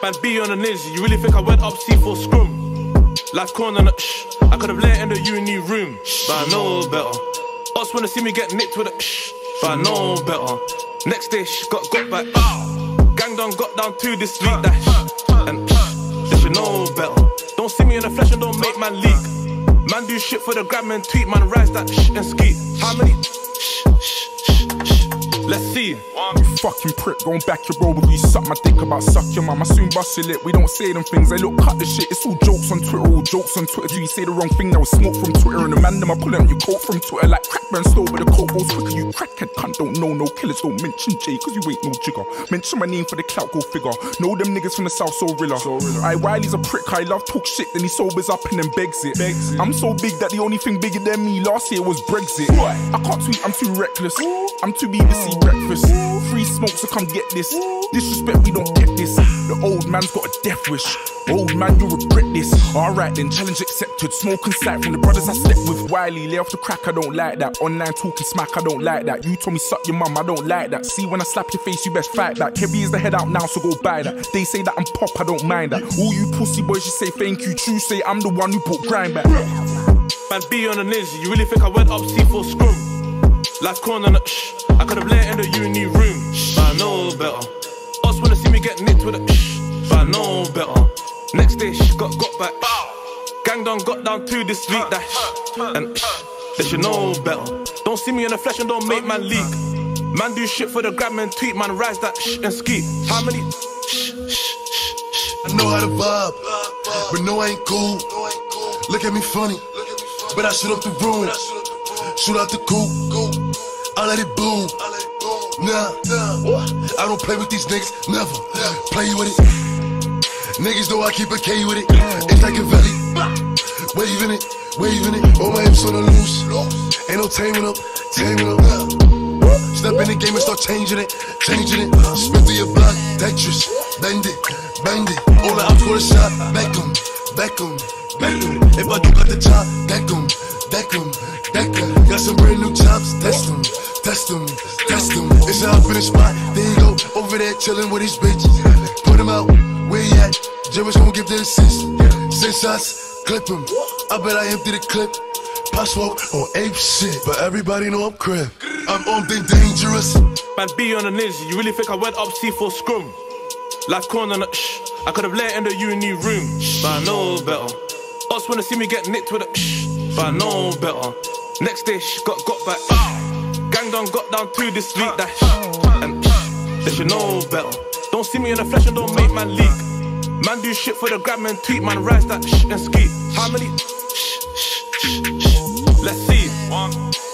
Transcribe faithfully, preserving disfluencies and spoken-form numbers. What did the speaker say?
Man, be on the ninja, you really think I went up C for scrum? Life corner on the shh. I could've let in the uni room, but I know better. Us wanna see me get nicked with a shh, but I know better. Next day, shh, got got back. Gang done got down to this week, that shh. And shh, they should know better. Don't see me in the flesh and don't make man leak. Man do shit for the gram and tweet, man rise that shh and ski. How many? Shh, shh, shh, shh. Let's see. You fucking prick, going back your road with you suck my dick about suck your mum. I soon bust your lip, we don't say them things. They look cut the shit, it's all jokes on Twitter, all jokes on Twitter. Do you say the wrong thing, there was smoke from Twitter. And the man them I pull out your coat from Twitter like crack man stole, but the coat goes quicker. You crackhead cunt, don't know no killers, don't mention J, cause you ain't no jigger. Mention my name for the clout, go figure. Know them niggas from the south, so rilla. So I Wiley's a prick, I love talk shit, then he sobers up and then begs it. begs it. I'm so big that the only thing bigger than me last year was Brexit. I can't tweet, I'm too reckless. I'm too B B C breakfast. Free smoke, so come get this. Disrespect, we don't get this. The old man's got a death wish. Old man, you'll regret this. Alright then, challenge accepted. Smoke and sight from the brothers I slept with. Wiley, lay off the crack, I don't like that. Online talking smack, I don't like that. You told me suck your mum, I don't like that. See when I slap your face, you best fight that. Heavy is the head out now, so go buy that. They say that I'm pop, I don't mind that. All you pussy boys, you say thank you. True say I'm the one who brought grind back. Man, be on the ninja, you really think I went up C for scrum? Life corner on the shh. I could've let in the uni room, but I know better. Us wanna see me get nicked with a shh, but I know better. Next day, shh, got got back. Gang done got down to this week, that shh. And shh, they should know better. Don't see me in the flesh and don't make man leak. Man do shit for the gram and tweet, man rise that shh and ski. How many? Shh, shh, shh, shh. I know how to vibe, but no, I ain't cool. Look at me funny, but I shoot up the room. Shoot out the coop, I let it boom. Nah, I don't play with these niggas, never play with it. Niggas know I keep a K with it. It's like a valley, waving it, waving it. All my hips on the loose, ain't no taming up, taming up. Step in the game and start changing it, changing it. Spin through your block, Tetris, bend it, bend it. All the outs go to shot, back 'em, back 'em, back 'em. If I do got the chop, deck 'em, deck 'em. Got some brand new chops, test them, test them, test them. It's an up in the spot, there you go, over there chilling with these bitches. Put him out, where he at? Jerry's gonna give the assist. Six shots, clip him. I bet I empty the clip. Pop smoke on ape shit, but everybody know I'm crib. I'm on the dangerous. Man, be on the ninja, you really think I went up C for scrum? Life corner on the shh. I could've let in the uni room, but I know better. Us wanna see me get nicked with a shh, but I know better. Next day, shh, got got back. Gang done got down to this week, that shh. And shh, they should know better. Don't see me in the flesh and don't make man leak. Man do shit for the gram and tweet, man rise that shh and ski. How many? Shh, shh, shh, shh. Let's see. One.